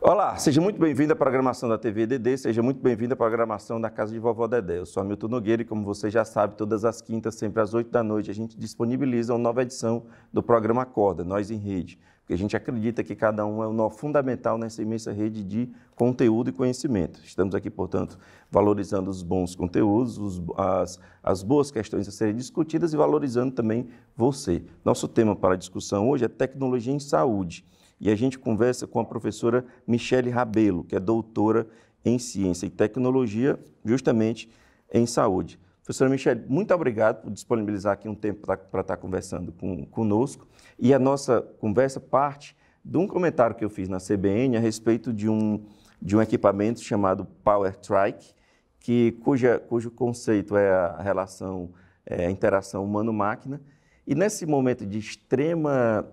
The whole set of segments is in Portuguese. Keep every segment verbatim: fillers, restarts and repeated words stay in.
Olá, seja muito bem-vindo à programação da T V D D, seja muito bem-vindo à programação da Casa de Vovó Dedé. Eu sou Hamilton Nogueira e, como você já sabe, todas as quintas, sempre às oito da noite, a gente disponibiliza uma nova edição do programa Acorda, Nós em Rede, porque a gente acredita que cada um é um nó fundamental nessa imensa rede de conteúdo e conhecimento. Estamos aqui, portanto, valorizando os bons conteúdos, os, as, as boas questões a serem discutidas e valorizando também você. Nosso tema para a discussão hoje é tecnologia em saúde. E a gente conversa com a professora Michele Rabelo, que é doutora em Ciência e Tecnologia, justamente em Saúde. Professora Michele, muito obrigado por disponibilizar aqui um tempo para estar conversando com, conosco. E a nossa conversa parte de um comentário que eu fiz na C B N a respeito de um, de um equipamento chamado PowerTrike, que, cuja, cujo conceito é a relação, é, a interação humano-máquina. E nesse momento de extrema...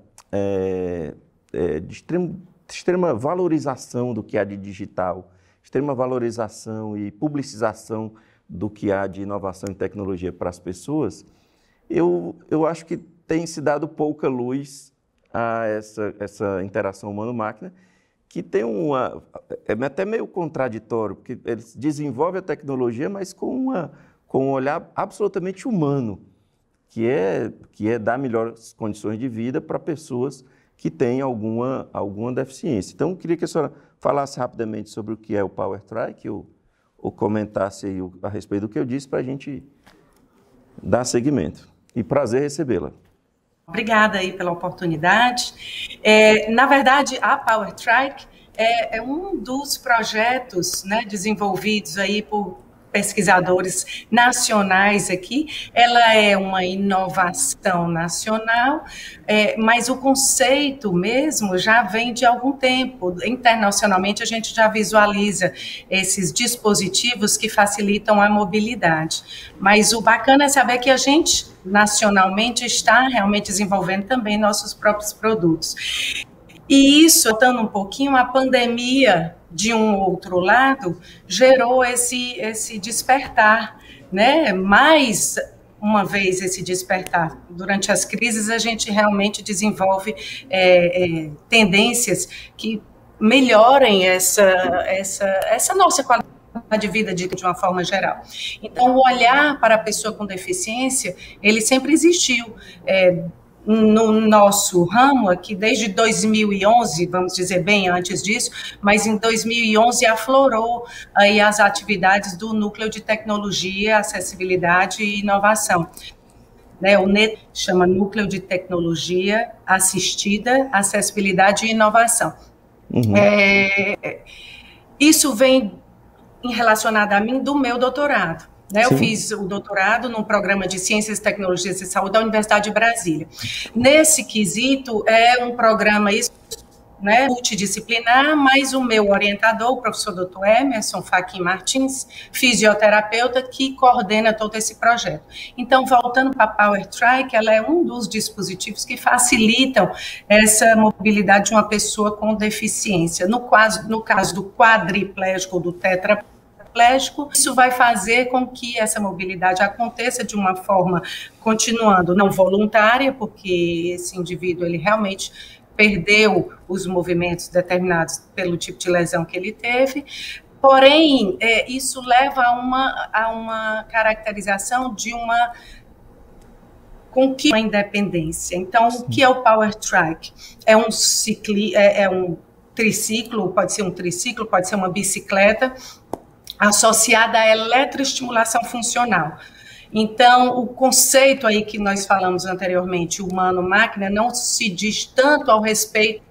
É, É, de, extremo, de extrema valorização do que há de digital, extrema valorização e publicização do que há de inovação e tecnologia para as pessoas, eu, eu acho que tem se dado pouca luz a essa, essa interação humano-máquina, que tem uma... é até meio contraditório, porque eles desenvolvem a tecnologia, mas com, uma, com um olhar absolutamente humano, que é, que é dar melhores condições de vida para pessoas que tem alguma, alguma deficiência. Então, eu queria que a senhora falasse rapidamente sobre o que é o PowerTrike, ou, ou comentasse aí a respeito do que eu disse, para a gente dar seguimento. E prazer recebê-la. Obrigada aí pela oportunidade. É, na verdade, a PowerTrike é, é um dos projetos, né, desenvolvidos aí por pesquisadores nacionais aqui. Ela é uma inovação nacional, é, mas o conceito mesmo já vem de algum tempo. Internacionalmente, a gente já visualiza esses dispositivos que facilitam a mobilidade. Mas o bacana é saber que a gente, nacionalmente, está realmente desenvolvendo também nossos próprios produtos. E isso, voltando um pouquinho, a pandemia, de um outro lado, gerou esse, esse despertar, né? Mais uma vez esse despertar. Durante as crises, a gente realmente desenvolve é, é, tendências que melhorem essa, essa, essa nossa qualidade de vida de, de uma forma geral. Então, o olhar para a pessoa com deficiência, ele sempre existiu. É, no nosso ramo aqui, desde dois mil e onze, vamos dizer bem antes disso, mas em dois mil e onze aflorou aí as atividades do Núcleo de Tecnologia, Acessibilidade e Inovação. Né, o N E T chama Núcleo de Tecnologia Assistida, Acessibilidade e Inovação. Uhum. É, isso vem relacionado a mim do meu doutorado. Né, eu fiz o doutorado no programa de Ciências, Tecnologias e Saúde da Universidade de Brasília. Nesse quesito, é um programa isso, né, multidisciplinar, mas o meu orientador, o professor doutor Emerson Fachin Martins, fisioterapeuta, que coordena todo esse projeto. Então, voltando para a PowerTrike, ela é um dos dispositivos que facilitam essa mobilidade de uma pessoa com deficiência. No caso, no caso do quadriplégico ou do tetraplégico, isso vai fazer com que essa mobilidade aconteça de uma forma, continuando, não voluntária, porque esse indivíduo, ele realmente perdeu os movimentos determinados pelo tipo de lesão que ele teve, porém, é, isso leva a uma, a uma caracterização de uma conquista, uma independência. Então, o que é o PowerTrike? É um, cicli, é, é um triciclo, pode ser um triciclo, pode ser uma bicicleta, associada à eletroestimulação funcional. Então, o conceito aí que nós falamos anteriormente, humano-máquina, não se diz tanto ao respeito,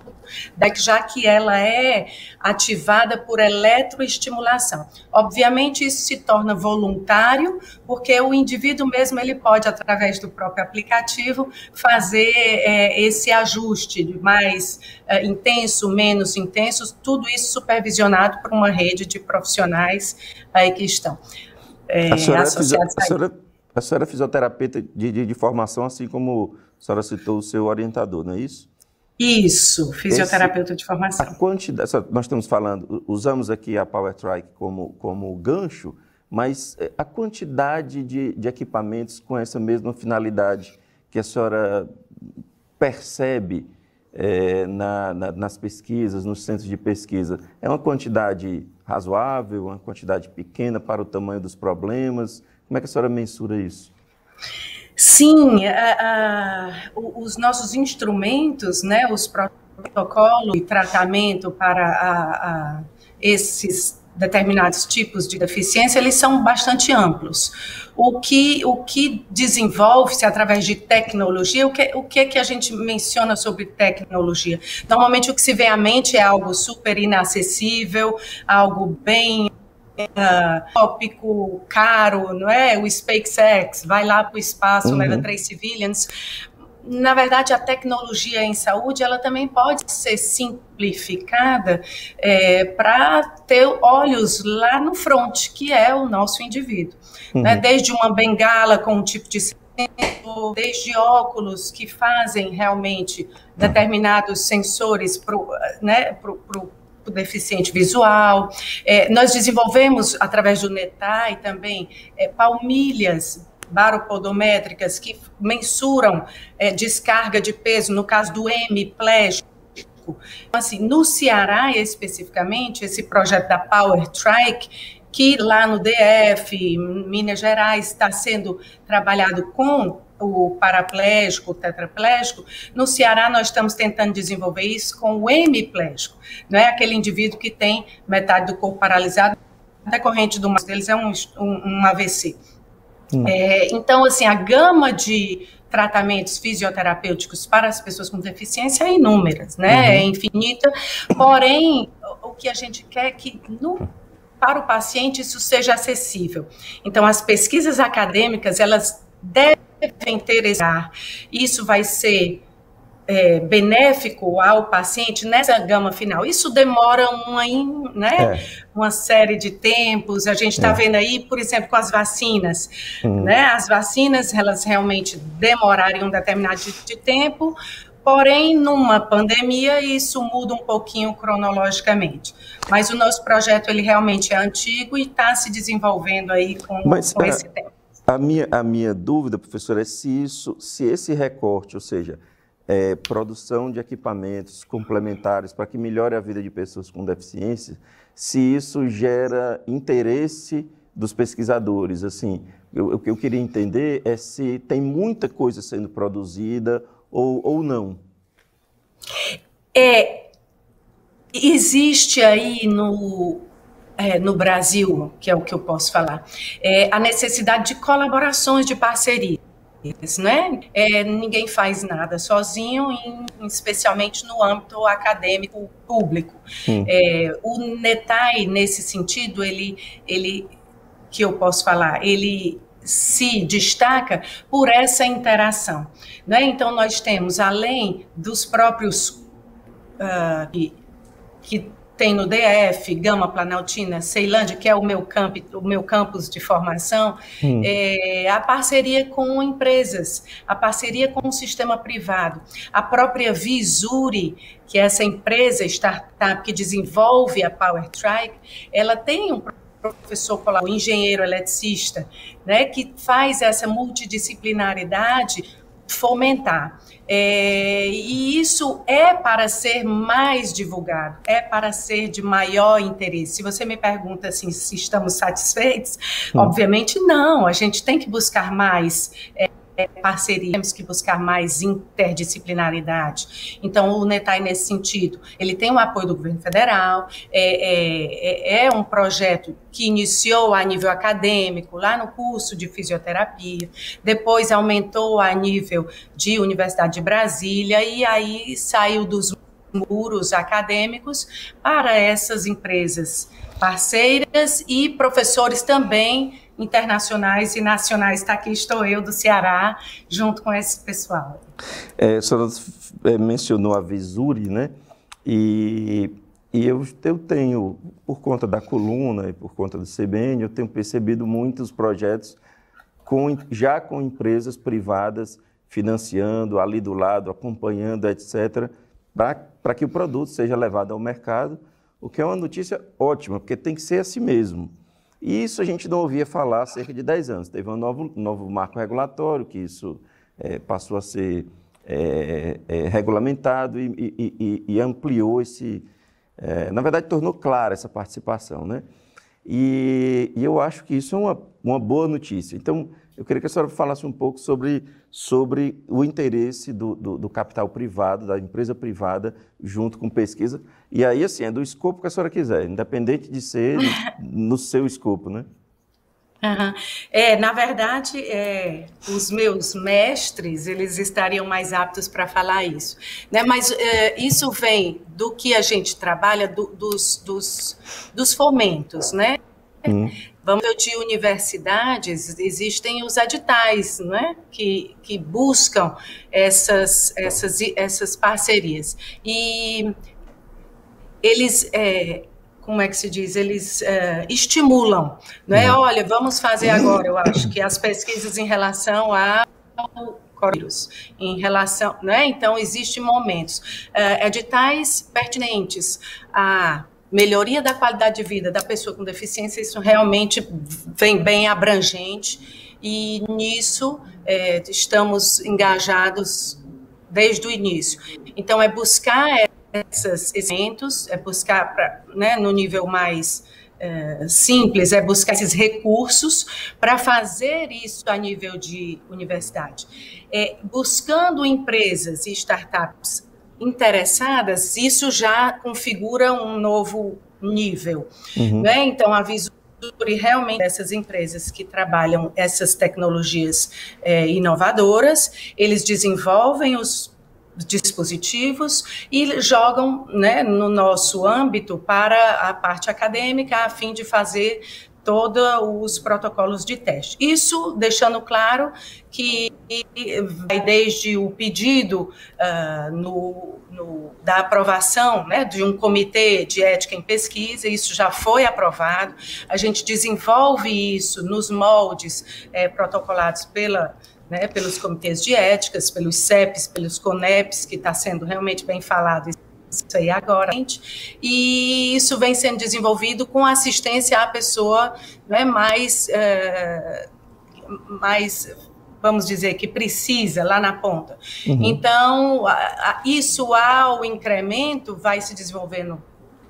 já que ela é ativada por eletroestimulação. Obviamente, isso se torna voluntário, porque o indivíduo mesmo ele pode, através do próprio aplicativo, fazer é, esse ajuste mais é, intenso, menos intenso, tudo isso supervisionado por uma rede de profissionais aí que estão é, a senhora associados é, a, senhora, a senhora é fisioterapeuta de, de, de formação, assim como a senhora citou o seu orientador, não é isso? Isso, fisioterapeuta Esse, de formação. A quantidade, nós estamos falando, usamos aqui a PowerTrike como, como gancho, mas a quantidade de, de equipamentos com essa mesma finalidade que a senhora percebe é, na, na, nas pesquisas, nos centros de pesquisa, é uma quantidade razoável, uma quantidade pequena para o tamanho dos problemas? Como é que a senhora mensura isso? Sim, a, a, os nossos instrumentos, né, os protocolos de tratamento para a, a, esses determinados tipos de deficiência, eles são bastante amplos. O que, o que desenvolve-se através de tecnologia, o que, o que é que a gente menciona sobre tecnologia? Normalmente o que se vê à mente é algo super inacessível, algo bem uh, tópico, caro, não é? O SpaceX vai lá para o espaço, uhum. leva três civilians. Na verdade, a tecnologia em saúde, ela também pode ser simplificada é, para ter olhos lá no front, que é o nosso indivíduo. Uhum. Né? Desde uma bengala com um tipo de sensor, desde óculos que fazem realmente determinados sensores para o né, pro, pro, pro deficiente visual. É, nós desenvolvemos, através do NETAI também, é, palmilhas baropodométricas que mensuram é, descarga de peso, no caso do hemiplégico. Assim, no Ceará, especificamente, esse projeto da Power Trike, que lá no D F, Minas Gerais, está sendo trabalhado com o paraplégico, o tetraplégico, no Ceará nós estamos tentando desenvolver isso com o hemiplégico, não é aquele indivíduo que tem metade do corpo paralisado, decorrente de um deles é um, um, um A V C. Hum. É, então, assim, a gama de tratamentos fisioterapêuticos para as pessoas com deficiência é inúmeras, né? Uhum. É infinita, porém, o que a gente quer é que, no, para o paciente, isso seja acessível. Então, as pesquisas acadêmicas, elas devem ter esse ar. Isso vai ser É, benéfico ao paciente nessa gama final. Isso demora uma, né, é. uma série de tempos. A gente está é. vendo aí, por exemplo, com as vacinas. Hum. Né? As vacinas, elas realmente demorarem um determinado de, de tempo, porém, numa pandemia, isso muda um pouquinho cronologicamente. Mas o nosso projeto, ele realmente é antigo e está se desenvolvendo aí com, Mas, com a, esse tempo. A minha, a minha dúvida, professora, é se, isso, se esse recorte, ou seja, É, produção de equipamentos complementares para que melhore a vida de pessoas com deficiência, se isso gera interesse dos pesquisadores. Assim, eu, o que eu queria entender é se tem muita coisa sendo produzida ou, ou não. É, existe aí no, é, no Brasil, que é o que eu posso falar, é, a necessidade de colaborações, de parceria. Né? É, ninguém faz nada sozinho, em, especialmente no âmbito acadêmico público. Hum. É, o NETAI, nesse sentido, ele, ele, que eu posso falar, ele se destaca por essa interação. Né? Então, nós temos, além dos próprios uh, que, que tem no D F, Gama, Planaltina, Ceilândia, que é o meu, camp, o meu campus de formação, hum. é, a parceria com empresas, a parceria com o sistema privado, a própria Visuri, que é essa empresa startup que desenvolve a Power Trike, ela tem um professor, um engenheiro eletricista, né, que faz essa multidisciplinaridade fomentar. É, e isso é para ser mais divulgado, é para ser de maior interesse. Se você me pergunta assim, se estamos satisfeitos, hum. obviamente não, a gente tem que buscar mais é, parceria, temos que buscar mais interdisciplinaridade. Então, o NETAI, nesse sentido, ele tem o apoio do governo federal, é, é, é um projeto que iniciou a nível acadêmico, lá no curso de fisioterapia, depois aumentou a nível de Universidade de Brasília, e aí saiu dos muros acadêmicos para essas empresas parceiras e professores também internacionais e nacionais. Tá, aqui estou eu do Ceará, junto com esse pessoal. É, a senhora mencionou a Visuri, né? E, e eu, eu tenho, por conta da coluna e por conta do C B N, eu tenho percebido muitos projetos com, já com empresas privadas financiando, ali do lado, acompanhando, etcétera, para que o produto seja levado ao mercado, o que é uma notícia ótima, porque tem que ser assim mesmo. E isso a gente não ouvia falar há cerca de dez anos. Teve um novo, novo marco regulatório, que isso é, passou a ser é, é, regulamentado e, e, e, e ampliou esse... É, na verdade, tornou clara essa participação, né? E, e eu acho que isso é uma, uma boa notícia. Então, eu queria que a senhora falasse um pouco sobre, sobre o interesse do, do, do capital privado, da empresa privada, junto com pesquisa. E aí, assim, é do escopo que a senhora quiser, independente de ser no seu escopo, né? Uhum. É, na verdade, é, os meus mestres, eles estariam mais aptos para falar isso, né? Mas é, isso vem do que a gente trabalha, do, dos, dos, dos fomentos, né? Hum. Vamos ver, de universidades, existem os editais, né? que, que buscam essas, essas, essas parcerias. E eles... É, como é que se diz, eles uh, estimulam, né? Uhum. Olha, vamos fazer agora, eu acho, que as pesquisas em relação ao coronavírus, em relação, né? Então, existem momentos, uh, editais pertinentes à melhoria da qualidade de vida da pessoa com deficiência, isso realmente vem bem abrangente, e nisso é, estamos engajados desde o início. Então, é buscar esses eventos, é buscar, pra, né, no nível mais é, simples, é buscar esses recursos para fazer isso a nível de universidade. É, buscando empresas e startups interessadas, isso já configura um novo nível. Uhum. Né? Então, a Visure realmente, essas empresas que trabalham essas tecnologias é, inovadoras, eles desenvolvem os dispositivos e jogam, né, no nosso âmbito para a parte acadêmica, a fim de fazer todos os protocolos de teste. Isso deixando claro que vai desde o pedido uh, no, no, da aprovação, né, de um comitê de ética em pesquisa, isso já foi aprovado, a gente desenvolve isso nos moldes eh, protocolados pela Né, pelos comitês de éticas, pelos C E Ps, pelos CONEPs, que está sendo realmente bem falado isso aí agora, e isso vem sendo desenvolvido com assistência à pessoa, né, mais, é, mais, vamos dizer, que precisa lá na ponta. Uhum. Então, a, a, isso ao incremento vai se desenvolvendo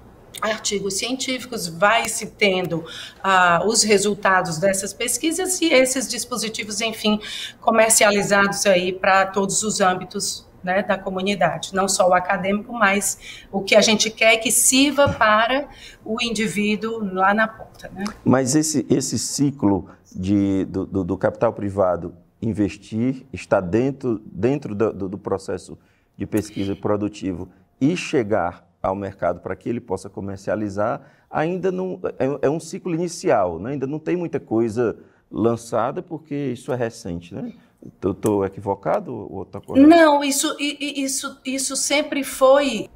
artigos científicos, vai se tendo uh, os resultados dessas pesquisas e esses dispositivos, enfim, comercializados aí para todos os âmbitos, né, da comunidade, não só o acadêmico, mas o que a gente quer é que sirva para o indivíduo lá na ponta. Né? Mas esse, esse ciclo de, do, do, do capital privado investir, está dentro, dentro do, do, do processo de pesquisa produtivo e chegar ao mercado para que ele possa comercializar, ainda não é, é um ciclo inicial, né? Ainda não tem muita coisa lançada, porque isso é recente, né? Estou equivocado ou está correto? Não, isso, isso, isso sempre foi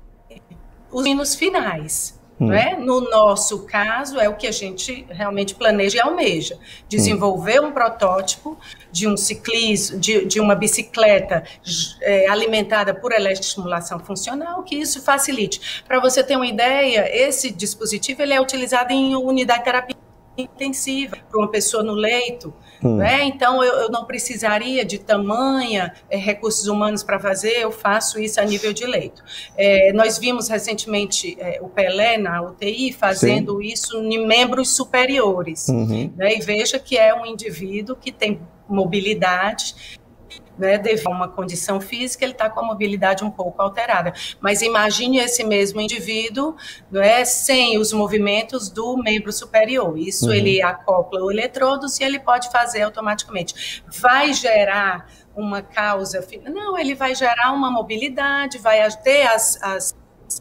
os hinos finais. Hum. Né? No nosso caso, é o que a gente realmente planeja e almeja. Desenvolver hum. um protótipo de um ciclismo, de, de uma bicicleta é, alimentada por eletroestimulação funcional, que isso facilite. Para você ter uma ideia, esse dispositivo ele é utilizado em unidade de terapia intensiva, para uma pessoa no leito, hum. né? Então eu, eu não precisaria de tamanha é, recursos humanos para fazer, eu faço isso a nível de leito. É, nós vimos recentemente é, o Pelé na U T I fazendo Sim. isso em membros superiores, uhum. né? E veja que é um indivíduo que tem mobilidade, né, devido a uma condição física, ele está com a mobilidade um pouco alterada. Mas imagine esse mesmo indivíduo, né, sem os movimentos do membro superior. Isso uhum. ele acopla o eletrodo e ele pode fazer automaticamente. Vai gerar uma causa... Não, ele vai gerar uma mobilidade, vai ter as... as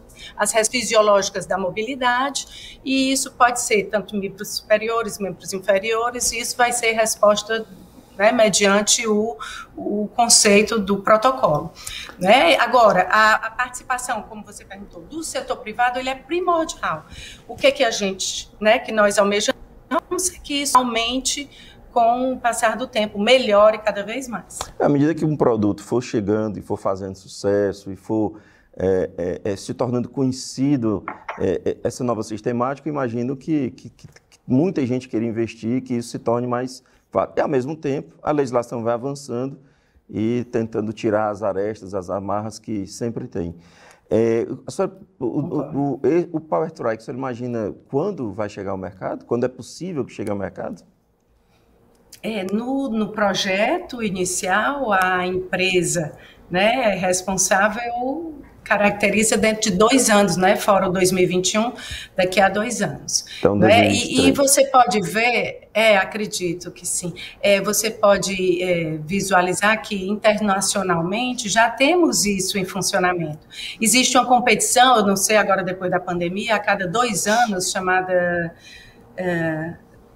as respostas fisiológicas da mobilidade, e isso pode ser tanto membros superiores, membros inferiores, e isso vai ser resposta... Né, mediante o, o conceito do protocolo. Né? Agora, a, a participação, como você perguntou, do setor privado, ele é primordial. O que, que a gente, né, que nós almejamos é que isso aumente com o passar do tempo, melhore cada vez mais. À medida que um produto for chegando e for fazendo sucesso e for é, é, é, se tornando conhecido, é, é, essa nova sistemática, imagino que, que, que muita gente queira investir, que isso se torne mais... E, ao mesmo tempo, a legislação vai avançando e tentando tirar as arestas, as amarras que sempre tem. É, a senhora, o, o, o, o Power Trike, você imagina quando vai chegar ao mercado? Quando é possível que chegue ao mercado? É, no, no projeto inicial, a empresa, né, responsável caracteriza dentro de dois anos, né, fora o dois mil e vinte e um, daqui a dois anos. Então, né? E, e você pode ver, é, acredito que sim, é, você pode é, visualizar que internacionalmente já temos isso em funcionamento. Existe uma competição, eu não sei agora depois da pandemia, a cada dois anos, chamada... É,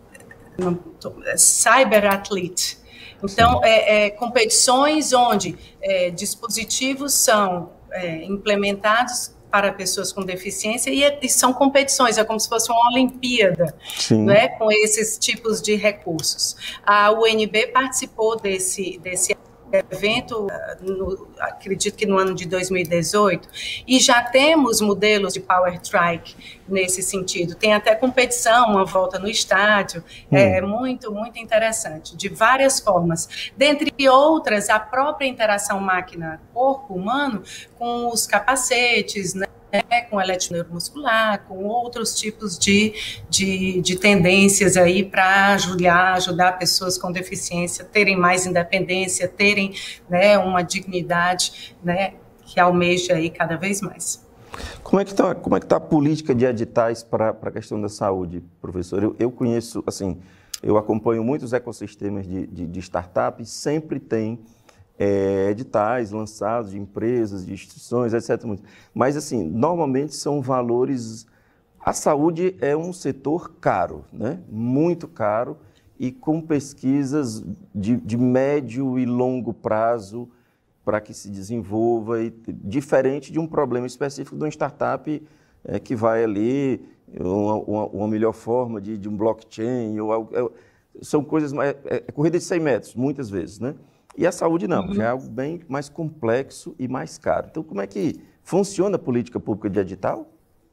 Cyber Athlete. Então, é, é, competições onde é, dispositivos são é, implementados para pessoas com deficiência e, e são competições, é como se fosse uma Olimpíada, né, com esses tipos de recursos. A U N B participou desse, desse evento, no, acredito que no ano de dois mil e dezoito, e já temos modelos de Power Trike nesse sentido. Tem até competição, uma volta no estádio, hum. é muito, muito interessante, de várias formas. Dentre outras, a própria interação máquina-corpo humano com os capacetes, né? Com eletromuscular, com outros tipos de, de, de tendências aí para ajudar, ajudar pessoas com deficiência a terem mais independência, terem, né, uma dignidade, né, que almeja aí cada vez mais. Como é que está, como é que tá a política de editais para a questão da saúde, professor? Eu, eu conheço, assim, eu acompanho muitos ecossistemas de, de, de startups, sempre tem É, editais lançados de empresas, de instituições, etcétera. Mas, assim, normalmente são valores... A saúde é um setor caro, né? Muito caro, e com pesquisas de, de médio e longo prazo para que se desenvolva, e, diferente de um problema específico de uma startup é, que vai ali, uma, uma, uma melhor forma de, de um blockchain, ou, é, são coisas mais... É, é corrida de cem metros, muitas vezes, né? E a saúde não, uhum. já é algo bem mais complexo e mais caro. Então, como é que funciona a política pública de edital?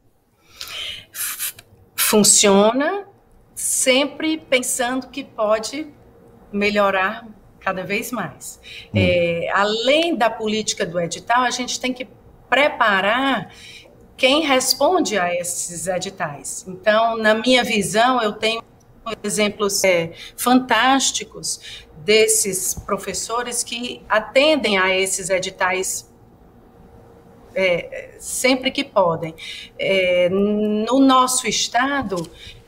Funciona sempre pensando que pode melhorar cada vez mais. Hum. É, além da política do edital, a gente tem que preparar quem responde a esses editais. Então, na minha visão, eu tenho exemplos é, fantásticos desses professores que atendem a esses editais é, sempre que podem. É, no nosso estado,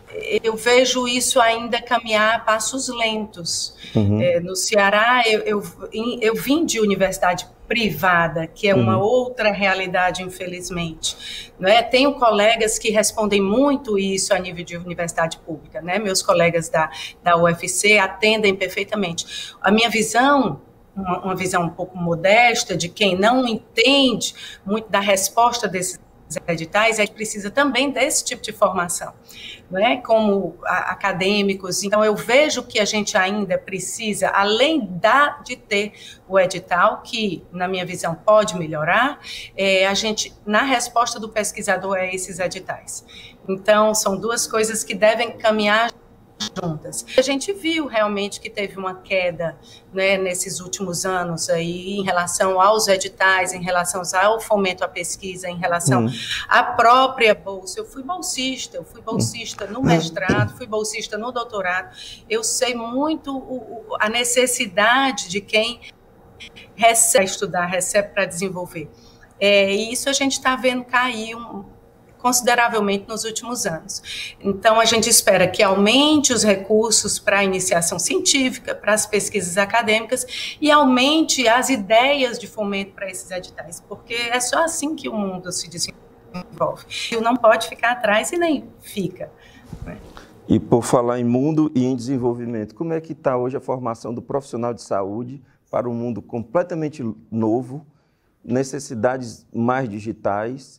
eu vejo isso ainda caminhar a passos lentos. Uhum. É, no Ceará, eu, eu, eu vim de universidade privada, que é uma uhum. outra realidade, infelizmente. Não é? Tenho colegas que respondem muito isso a nível de universidade pública, né? Meus colegas da, da U F C atendem perfeitamente. A minha visão, uma, uma visão um pouco modesta, de quem não entende muito da resposta desses editais, é que precisa também desse tipo de formação, né, como a, acadêmicos. Então, eu vejo que a gente ainda precisa, além da, de ter o edital, que, na minha visão, pode melhorar, é, a gente, na resposta do pesquisador a esses editais. Então, são duas coisas que devem caminhar juntas. A gente viu realmente que teve uma queda, né, nesses últimos anos aí, em relação aos editais, em relação ao fomento à pesquisa, em relação hum. à própria bolsa. Eu fui bolsista, eu fui bolsista no mestrado, fui bolsista no doutorado. Eu sei muito o, o, a necessidade de quem recebe para estudar, recebe para desenvolver. É, e isso a gente está vendo cair um consideravelmente nos últimos anos. Então, a gente espera que aumente os recursos para a iniciação científica, para as pesquisas acadêmicas, e aumente as ideias de fomento para esses editais, porque é só assim que o mundo se desenvolve. E não pode ficar atrás e nem fica. Né? E por falar em mundo e em desenvolvimento, como é que está hoje a formação do profissional de saúde para um mundo completamente novo, necessidades mais digitais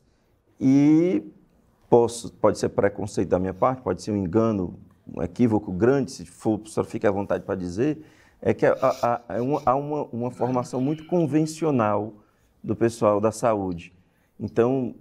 e... Posso, pode ser preconceito da minha parte, pode ser um engano, um equívoco grande, se for, só fique à vontade para dizer, é que há, há, há, uma, há uma, uma formação muito convencional do pessoal da saúde. Então,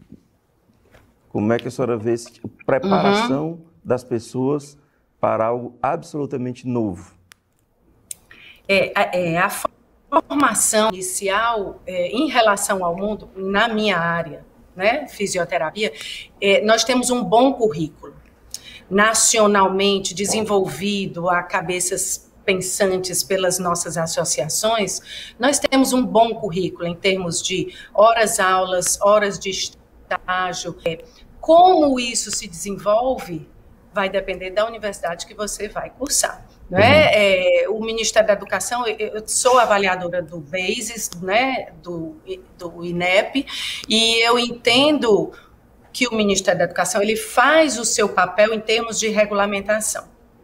como é que a senhora vê essa preparação uhum. das pessoas para algo absolutamente novo? É, é a formação inicial é, em relação ao mundo, na minha área, né, fisioterapia, é, nós temos um bom currículo, nacionalmente desenvolvido a cabeças pensantes pelas nossas associações. Nós temos um bom currículo em termos de horas aulas, horas de estágio. É, como isso se desenvolve vai depender da universidade que você vai cursar. Né? Uhum. É, o Ministério da Educação, eu sou avaliadora do BASES, né, do, do INEP, e eu entendo que o Ministério da Educação ele faz o seu papel em termos de regulamentação.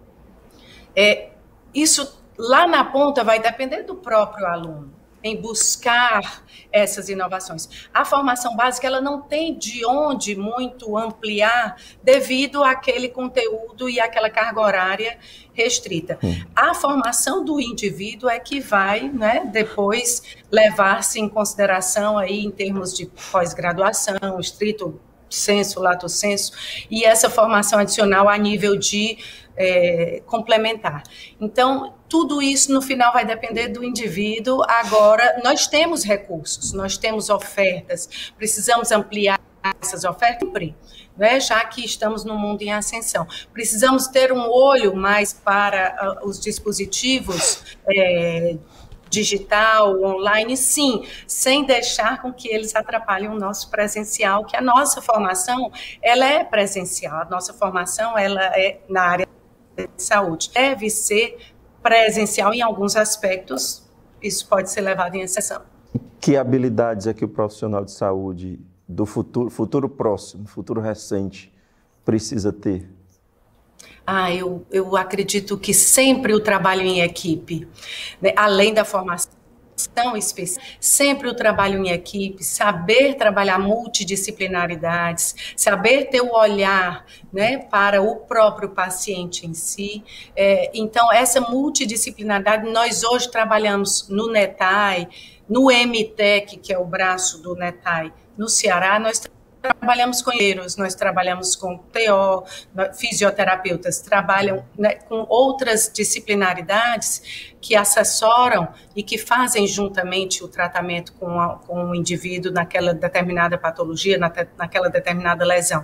É, isso lá na ponta vai depender do próprio aluno, em buscar essas inovações. A formação básica ela não tem de onde muito ampliar devido àquele conteúdo e àquela carga horária restrita. Hum. A formação do indivíduo é que vai, né, depois levar-se em consideração aí em termos de pós-graduação, estrito sensu, lato sensu, e essa formação adicional a nível de é, complementar. Então, tudo isso no final vai depender do indivíduo. Agora, nós temos recursos, nós temos ofertas, precisamos ampliar essas ofertas, né, já que estamos num mundo em ascensão. Precisamos ter um olho mais para uh, os dispositivos é, digital, online, sim, sem deixar com que eles atrapalhem o nosso presencial, que a nossa formação, ela é presencial, a nossa formação, ela é na área de saúde. Deve ser presencial em alguns aspectos, isso pode ser levado em exceção. Que habilidades é que o profissional de saúde do futuro, futuro próximo, futuro recente, precisa ter? Ah, eu, eu acredito que sempre o trabalho em equipe, né, além da formação específica, sempre o trabalho em equipe, saber trabalhar multidisciplinaridades, saber ter o olhar, né, para o próprio paciente em si. É, então, essa multidisciplinaridade, nós hoje trabalhamos no NETAI, no M TEC, que é o braço do NETAI, no Ceará, nós trabalhamos com enfermeiros, nós trabalhamos com T O, fisioterapeutas, trabalham, né, com outras disciplinaridades que assessoram e que fazem juntamente o tratamento com, a, com o indivíduo naquela determinada patologia, na te, naquela determinada lesão.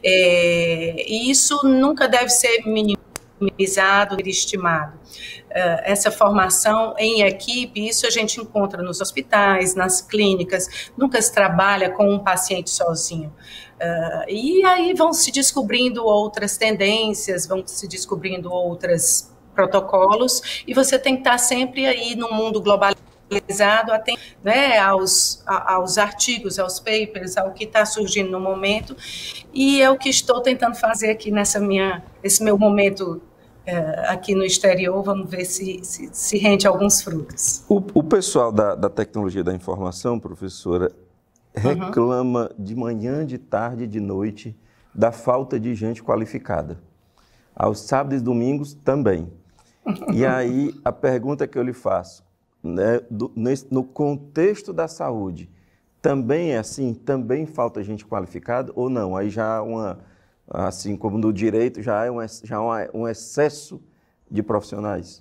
É, e isso nunca deve ser minimizado, estimado. Uh, essa formação em equipe, isso a gente encontra nos hospitais, nas clínicas, nunca se trabalha com um paciente sozinho. Uh, e aí vão se descobrindo outras tendências, vão se descobrindo outros protocolos, e você tem que estar sempre aí no mundo globalizado, atento, né, aos, a, aos artigos, aos papers, ao que está surgindo no momento, e é o que estou tentando fazer aqui nessa minha, esse meu momento aqui no exterior. Vamos ver se, se, se rende alguns frutos. O, o pessoal da, da tecnologia da informação, professora, reclama uhum. de manhã, de tarde e de noite da falta de gente qualificada. Aos sábados e domingos também. E aí a pergunta que eu lhe faço, né, do, nesse, no contexto da saúde, também é assim? Também falta gente qualificada ou não? Aí já há uma... assim como no direito, já é um, já é um excesso de profissionais?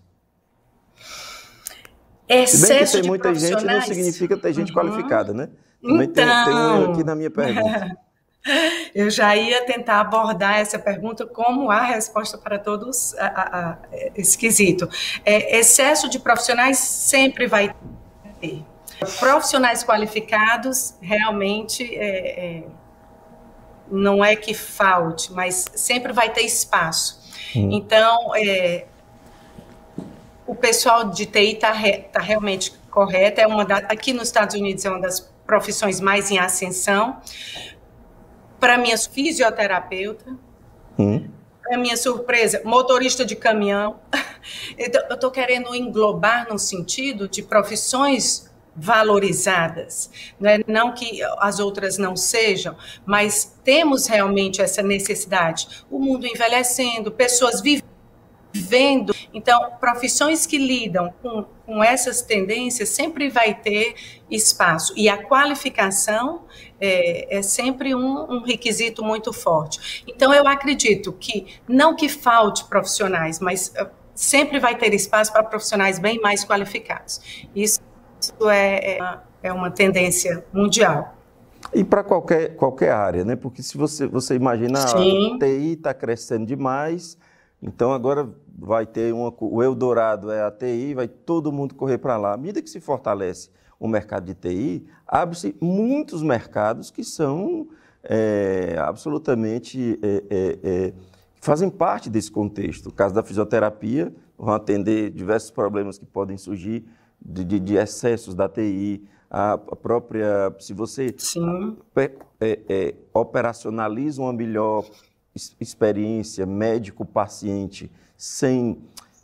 Excesso Se bem que ter de muita gente não significa ter gente uhum. qualificada, né? Também então... tem, tem um erro aqui na minha pergunta. Eu já ia tentar abordar essa pergunta como a resposta para todos a, a, a, esquisito. É, excesso de profissionais sempre vai ter. Profissionais qualificados, realmente... É, é, não é que falte, mas sempre vai ter espaço. Hum. Então, é, o pessoal de T I está re, tá realmente correto. É uma da, aqui nos Estados Unidos é uma das profissões mais em ascensão. Para minha fisioterapeuta, hum. para minha surpresa, motorista de caminhão. Então, eu estou querendo englobar no sentido de profissões valorizadas, né? Não que as outras não sejam, mas temos realmente essa necessidade. O mundo envelhecendo, pessoas vivendo, então profissões que lidam com, com essas tendências sempre vai ter espaço, e a qualificação é, é sempre um, um requisito muito forte. Então eu acredito que, não que falte profissionais, mas uh, sempre vai ter espaço para profissionais bem mais qualificados. Isso é, é, é uma tendência mundial. E para qualquer, qualquer área, né? Porque se você, você imagina, a T I está crescendo demais, então agora vai ter uma, o Eldorado é a T I, vai todo mundo correr para lá. À medida que se fortalece o mercado de T I, abre-se muitos mercados que são é, absolutamente, é, é, é, fazem parte desse contexto. O caso da fisioterapia, vão atender diversos problemas que podem surgir de, de, de excessos da T I, a própria, se você é, é, é, operacionaliza uma melhor experiência médico-paciente sem,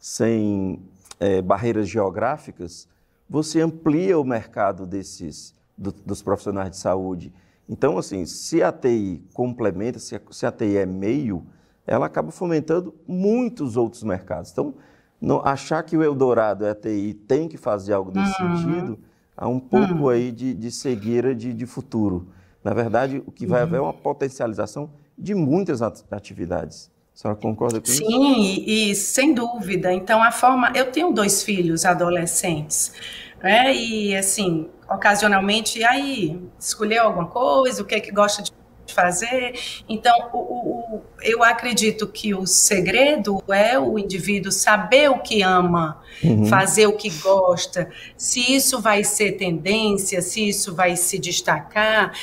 sem é, barreiras geográficas, você amplia o mercado desses, do, dos profissionais de saúde. Então, assim, se a T I complementa, se a, se a T I é meio, ela acaba fomentando muitos outros mercados. Então, não, achar que o Eldorado é a T I tem que fazer algo nesse uhum. sentido, há um pouco uhum. aí de, de cegueira de, de futuro. Na verdade, o que vai uhum. haver é uma potencialização de muitas atividades. A senhora concorda com Sim, isso? Sim, e, e sem dúvida. Então, a forma... Eu tenho dois filhos adolescentes, né? E, assim, ocasionalmente, aí, escolheu alguma coisa, o que é que gosta de fazer. Então, o, o, eu acredito que o segredo é o indivíduo saber o que ama, uhum. fazer o que gosta, se isso vai ser tendência, se isso vai se destacar,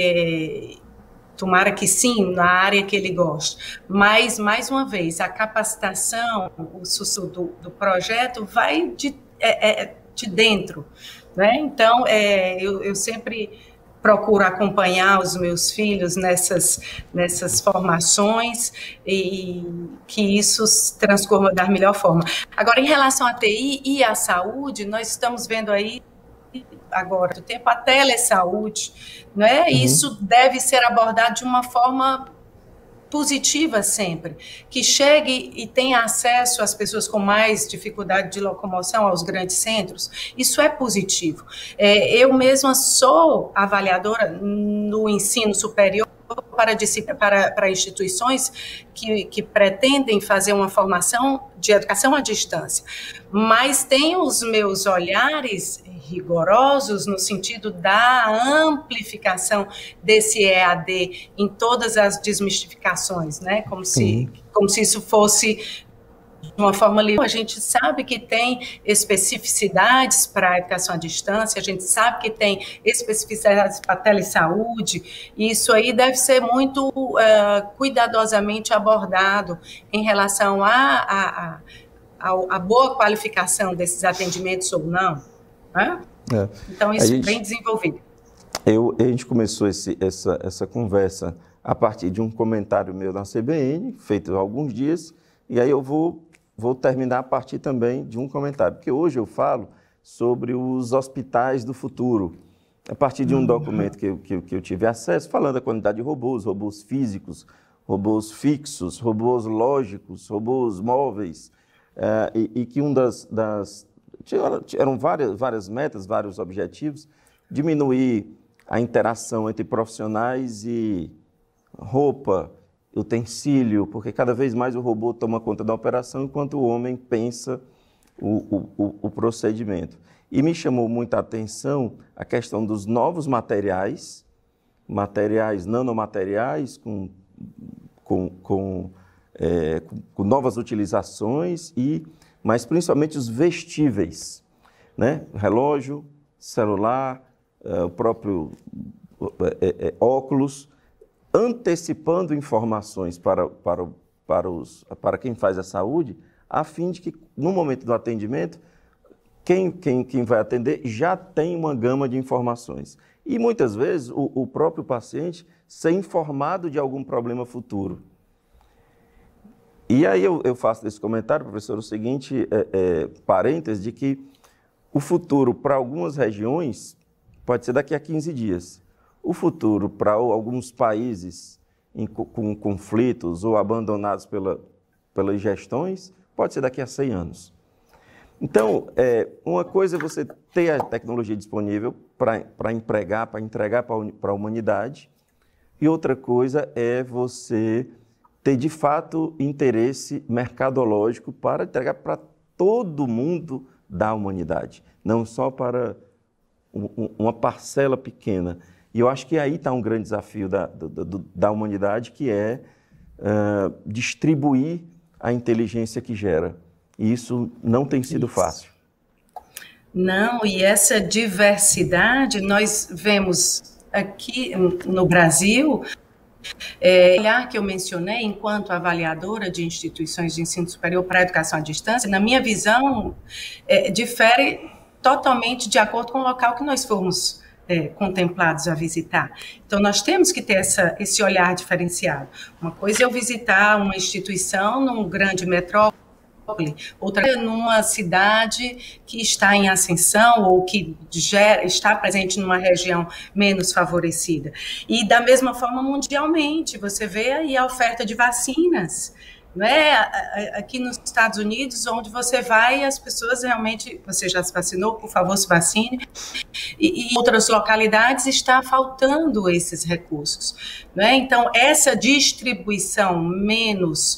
é, tomara que sim, na área que ele gosta. Mas, mais uma vez, a capacitação, o sucesso do, do projeto vai de, é, é, de dentro, né? Então, é, eu, eu sempre... procuro acompanhar os meus filhos nessas, nessas formações e que isso se transforma da melhor forma. Agora, em relação à T I e à saúde, nós estamos vendo aí, agora, do tempo, a telesaúde, né? Uhum. Isso deve ser abordado de uma forma positiva sempre, que chegue e tenha acesso às pessoas com mais dificuldade de locomoção aos grandes centros, isso é positivo. É, eu mesma sou avaliadora no ensino superior para, para, para instituições que, que pretendem fazer uma formação de educação à distância, mas tenho os meus olhares rigorosos no sentido da amplificação desse E A D em todas as desmistificações, né? Como se, como se isso fosse de uma forma livre. A gente sabe que tem especificidades para a educação à distância, a gente sabe que tem especificidades para a telesaúde, e isso aí deve ser muito uh, cuidadosamente abordado em relação à a, a, a, a boa qualificação desses atendimentos ou não. É. Então, isso gente, bem desenvolvido. Eu, a gente começou esse, essa, essa conversa a partir de um comentário meu na C B N, feito há alguns dias, e aí eu vou, vou terminar a partir também de um comentário, porque hoje eu falo sobre os hospitais do futuro, a partir de um uhum. documento que eu, que, que eu tive acesso, falando da quantidade de robôs, robôs físicos, robôs fixos, robôs lógicos, robôs móveis, uh, e, e que um das... das eram várias, várias metas, vários objetivos, diminuir a interação entre profissionais e roupa, utensílio, porque cada vez mais o robô toma conta da operação enquanto o homem pensa o, o, o procedimento. E me chamou muita atenção a questão dos novos materiais, materiais nanomateriais, com, com, com, é, com, com novas utilizações e mas principalmente os vestíveis, né? Relógio, celular, uh, o próprio uh, é, é, óculos, antecipando informações para, para, para, os, para quem faz a saúde, a fim de que, no momento do atendimento, quem, quem, quem vai atender já tem uma gama de informações. E, muitas vezes, o, o próprio paciente ser informado de algum problema futuro. E aí eu, eu faço desse comentário, professor, o seguinte, é, é, parênteses, de que o futuro para algumas regiões pode ser daqui a quinze dias. O futuro para alguns países em, com conflitos ou abandonados pela, pelas gestões pode ser daqui a cem anos. Então, é, uma coisa é você ter a tecnologia disponível para empregar, para entregar para a humanidade, e outra coisa é você ter, de fato, interesse mercadológico para entregar para todo mundo da humanidade, não só para um, uma parcela pequena. E eu acho que aí está um grande desafio da, da, da humanidade, que é uh, distribuir a inteligência que gera. E isso não tem sido isso. fácil. Não, e essa diversidade nós vemos aqui no Brasil, é, olhar que eu mencionei enquanto avaliadora de instituições de ensino superior para a educação à distância, na minha visão, é, difere totalmente de acordo com o local que nós formos é, contemplados a visitar. Então, nós temos que ter essa, esse olhar diferenciado. Uma coisa é eu visitar uma instituição num grande metrópole, outra numa cidade que está em ascensão ou que gera, está presente numa região menos favorecida. E da mesma forma mundialmente, você vê aí a oferta de vacinas, não é? Aqui nos Estados Unidos, onde você vai, as pessoas realmente, você já se vacinou, por favor, se vacine. E em outras localidades está faltando esses recursos, não é? Então, essa distribuição menos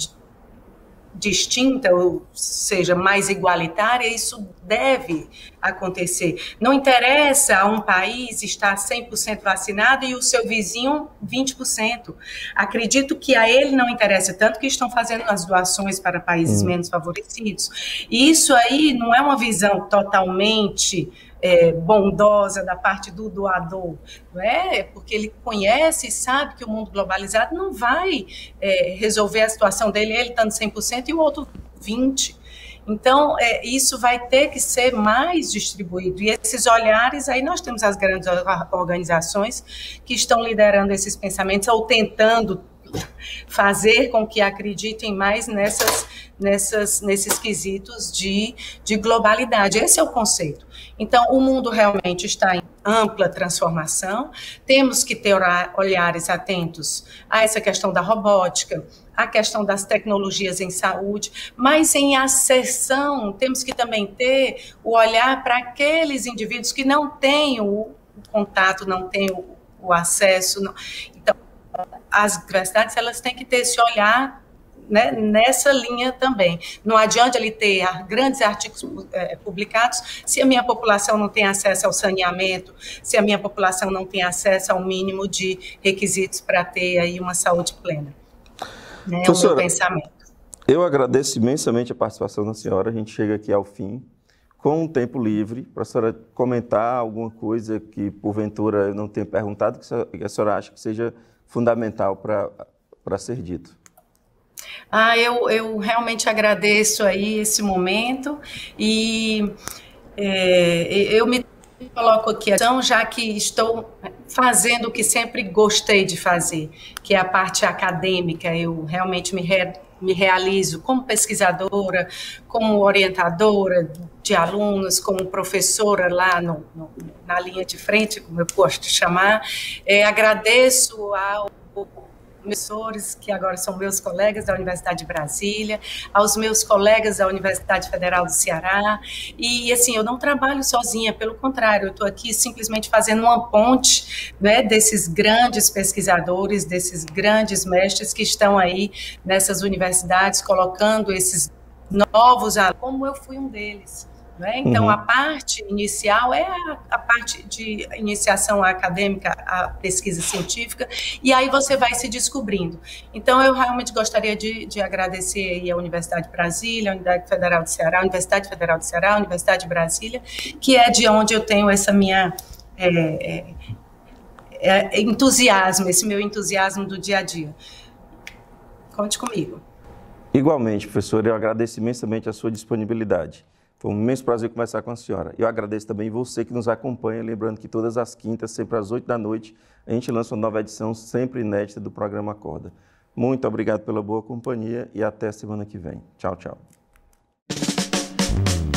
distinta, ou seja, mais igualitária, isso deve acontecer. Não interessa a um país estar cem por cento vacinado e o seu vizinho vinte por cento. Acredito que a ele não interessa, tanto que estão fazendo as doações para países hum. menos favorecidos. E isso aí não é uma visão totalmente É, bondosa da parte do doador, não é? Porque ele conhece e sabe que o mundo globalizado não vai é, resolver a situação dele, ele estando cem por cento e o outro vinte por cento. Então, é, isso vai ter que ser mais distribuído. E esses olhares, aí nós temos as grandes organizações que estão liderando esses pensamentos ou tentando fazer com que acreditem mais nessas, nessas, nesses quesitos de, de globalidade. Esse é o conceito. Então, o mundo realmente está em ampla transformação, temos que ter olhares atentos a essa questão da robótica, a questão das tecnologias em saúde, mas em acessão, temos que também ter o olhar para aqueles indivíduos que não têm o contato, não têm o, o acesso. Não. Então, as universidades, elas têm que ter esse olhar, né, nessa linha também. Não adianta ele ter grandes artigos é, publicados se a minha população não tem acesso ao saneamento, se a minha população não tem acesso ao mínimo de requisitos para ter aí uma saúde plena. Né, é o meu pensamento. Eu agradeço imensamente a participação da senhora. A gente chega aqui ao fim, com um tempo livre, para a senhora comentar alguma coisa que, porventura, eu não tenha perguntado, que a senhora acha que seja fundamental para, para ser dito. Ah, eu, eu realmente agradeço aí esse momento e é, eu me coloco aqui, então, já que estou fazendo o que sempre gostei de fazer, que é a parte acadêmica. Eu realmente me, re, me realizo como pesquisadora, como orientadora de alunos, como professora lá no, no, na linha de frente, como eu gosto de chamar. É, agradeço ao professores, que agora são meus colegas da Universidade de Brasília, aos meus colegas da Universidade Federal do Ceará, e assim, eu não trabalho sozinha, pelo contrário, eu estou aqui simplesmente fazendo uma ponte, né, desses grandes pesquisadores, desses grandes mestres que estão aí nessas universidades, colocando esses novos alunos, como eu fui um deles. Né? Então, uhum. a parte inicial é a, a parte de iniciação acadêmica, a pesquisa científica, e aí você vai se descobrindo. Então, eu realmente gostaria de, de agradecer aí a Universidade de Brasília, a Universidade Federal do Ceará, a Universidade Federal do Ceará, a Universidade de Brasília, que é de onde eu tenho essa minha é, é, é, entusiasmo, esse meu entusiasmo do dia a dia. Conte comigo. Igualmente, professora, eu agradeço imensamente a sua disponibilidade. Foi um imenso prazer conversar com a senhora. Eu agradeço também você que nos acompanha, lembrando que todas as quintas, sempre às oito da noite, a gente lança uma nova edição sempre inédita do programa Acorda. Muito obrigado pela boa companhia e até a semana que vem. Tchau, tchau.